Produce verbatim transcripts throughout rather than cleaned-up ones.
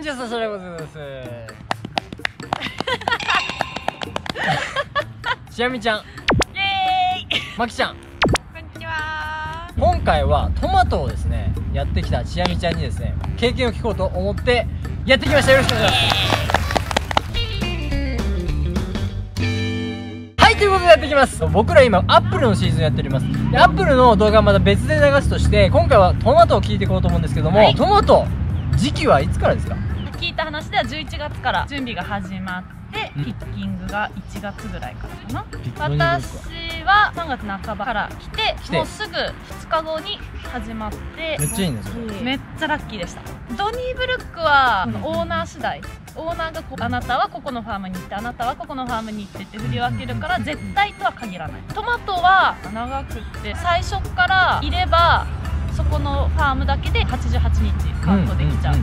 にちは、サシャレゴズです。ちあみちゃん、イエーイ。まきちゃん、 こんにちは。 今回はトマトをですねやってきたちあみちゃんにですね経験を聞こうと思ってやってきました。よろしくお願いします。はい、ということでやってきます。僕ら今アップルのシーズンやっております。でアップルの動画はまた別で流すとして、今回はトマトを聞いていこうと思うんですけども、はい、トマト時期はいつからですか？ 聞いた話ではじゅういちがつから準備が始まって、うん、ピッキングがいちがつぐらいからかな。私はさんがつなかばから来て、来てもうすぐふつかごに始まって、 めっちゃいいねそれ。 めっちゃラッキーでした。ドニーブルックは、うん、オーナー次第、オーナーがこあなたはここのファームに行って、あなたはここのファームに行ってって振り分けるから、絶対とは限らない。トマトは長くって最初からいればそこのファームだけではちじゅうはちにちカウントできちゃう。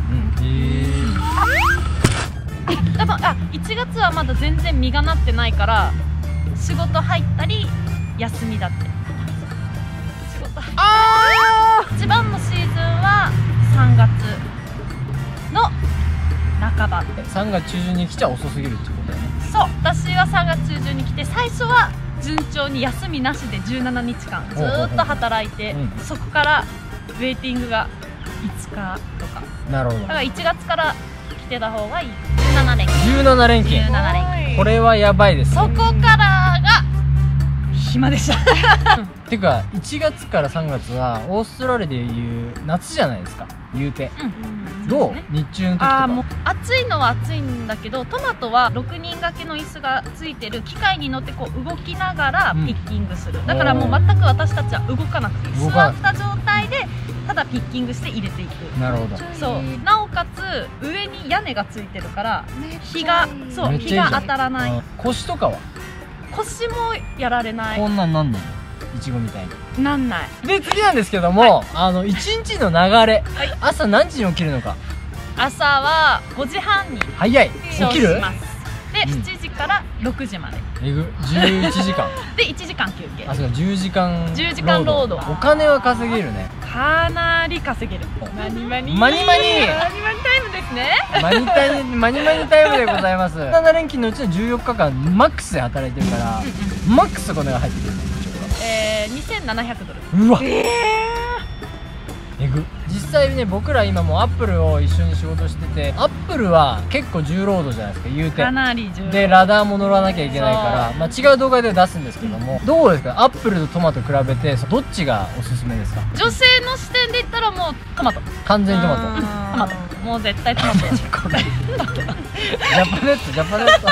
多分あいちがつはまだ全然実がなってないから、仕事入ったり休みだって。仕事入ったり一番のシーズンはさんがつの半ば。 さんがつ中旬に来ちゃ遅すぎるってことだよね。 そう、私はさんがつ中旬に来て、最初は順調に休みなしでじゅうななにちかんずーっと働いて、そこからウェイティングがいつかとか。 なるほど。 だからいちがつから来てた方がいい。じゅうななれんきん。 じゅうななれんきん。 じゅうななれんきん。 これはやばいです。 そこからが暇でした。 てかいちがつからさんがつはオーストラリアでいう夏じゃないですか、言うて。うん、どう？日中の時とか。あー、もう暑いのは暑いんだけど、トマトはろくにん掛けの椅子がついてる機械に乗ってこう動きながらピッキングする、うん、だからもう全く私たちは動かなくていい。座った状態でただピッキングして入れていく。 なるほど。 そう、なおかつ上に屋根がついてるから日がそう日が当たらない。 腰とかは？ 腰もやられない。 こんなんなんないの？いちごみたいになんない。 で次なんですけども、はい、あのいちにちの流れ、はい、朝何時に起きるのか。 朝はごじはんに早い起きる。 で、うん、しちじからろくじまでえぐじゅういちじかんでいちじかん休憩。 あ、そうか、じゅうじかんじゅうじかん労働。 お金は稼げるね。 かなり稼げる。マニマニマニマニマニマニタイムですね。 マニタイマニマニタイムでございます。ななれんきんのうちのじゅうよっかかんマックスで働いてるから、マックスお金が入ってくるね。 えー、にせんななひゃくドル。 うわ、えー、えぐ。実際ね、僕ら今もうアップルを一緒に仕事してて、アップルは結構重労働じゃないですか、言うて。 かなり重労でラダーも乗らなきゃいけないから、まあ、違う動画で出すんですけども、うん、どうですか、アップルとトマト比べてどっちがおすすめですか？ 女性の視点で言ったらもうトマト。 完全にトマト。 トマト、もう絶対トマト。 これジャパネットジャパネット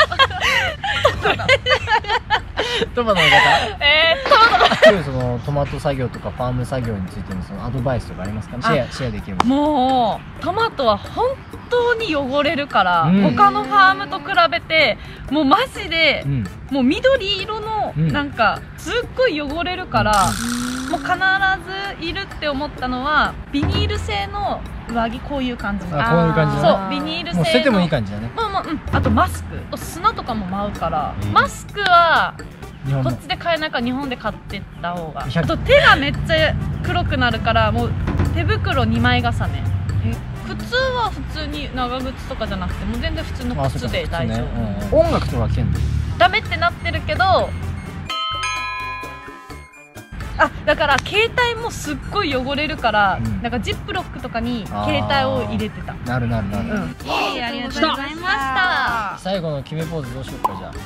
トマトの方、 えー、トマトそのトマト作業とかファーム作業についてのそのアドバイスとかありますかね？シェアシェアできる。 もうトマトは本当に汚れるから、うん、他のファームと比べてもうマジで、うん、もう緑色の、うん、なんかすっごい汚れるから、うん、もう必ずいるって思ったのはビニール製の上着。こういう感じ。 あ、こういう感じだね。 そう、ビニール製のもう捨ててもいい感じだね。 まあまあ、うん。あとマスク、砂とかも舞うから、えー、マスクはこっちで買えないから日本で買ってった方が。あと手がめっちゃ黒くなるから、もう手袋にまい重ね。靴は普通に長靴とかじゃなくて、もう全然普通の靴で大丈夫。 ね、うん、音楽とか聴けんの？ ダメってなってるけど、あ、だから携帯もすっごい汚れるから、うん、なんかジップロックとかに携帯を入れてた。 なるなるなる。 うん、いえ、ありがとうございました。 最後の決めポーズどうしようか。じゃあ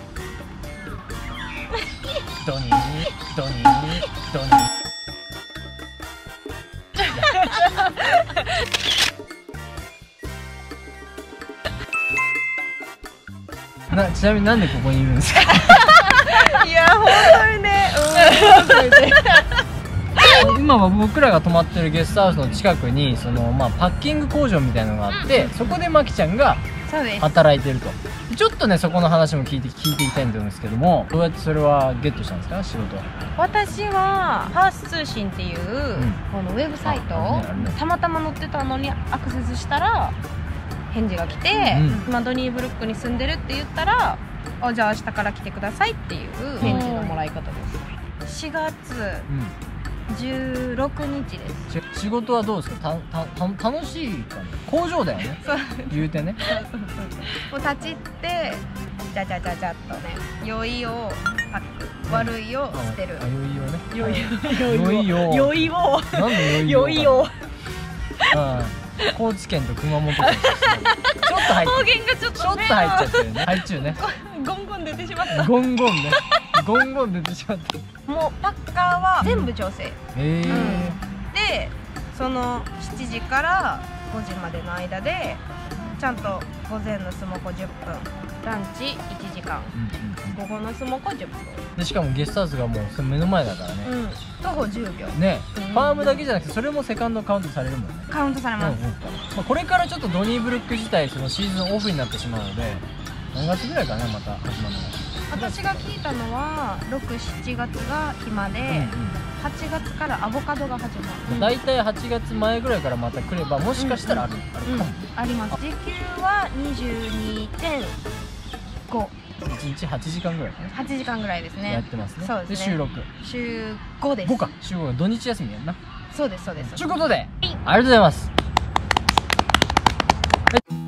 ドニードニードニーな、ちなみになんでここにいるんですか？ いや、本当にね、 うん、今は僕らが泊まってるゲストハウスの近くにその、まあ、パッキング工場みたいなのがあって、うん、そこでまきちゃんが働いてると。ちょっとね、そこの話も聞いて聞いていきたいんですけども、どうやってそれはゲットしたんですか、仕事は？ 私はパース通信っていう、うん、このウェブサイトを、ねね、たまたま載ってたのにアクセスしたら返事が来て、うん、今ドニーブルックに住んでるって言ったら、あ、じゃあ明日から来てくださいっていう返事のもらい方です。しがつじゅうろくにちです。 仕事はどうですか？たたた楽しいかね。工場だよね。 そう言うてね。 そうそうそう。もう立ちってじゃじゃじゃじゃっとね、良いをパック、悪いを捨てる。 あ、良いをね。 良い良いを。 良いを。 なんで良いを。 ああ、高知県と熊本県。ちょっと入っ方言がちょっとちょっと入っちゃってるね。入っちゅうね。 ゴンゴン出てしまった。 ゴンゴンね。ゴンゴン出てしまった。 もうパッカーは全部調整。 へえ。 で、そのしちじからごじまでの間でちゃんと午前のスモコじゅっぷん、ランチいちじかん、午後のスモコじゅっぷんで、しかもゲストハウスがもうその目の前だからね。 うん、徒歩じゅうびょうね、ファームだけじゃなくてそれもセカンドカウントされるもんね。 カウントされます。 まあこれからちょっとドニーブルック自体そのシーズンオフになってしまうので、何月ぐらいかな、また始まるのが。 私が聞いたのはろく、しちがつが暇で、はちがつからアボカドが始まる。 だいたいはちがつまえぐらいからまた来れば、もしかしたらある、あるかも。 あります。時給は にじゅうにてんご。 いちにちはちじかんぐらいかね。 はちじかんぐらいですね。 やってますね。 そうですね。 で週ろく。 週ごです。 ごか。週ご。土日休みやんな。 そうですそうです。 ということで、ありがとうございます。はい。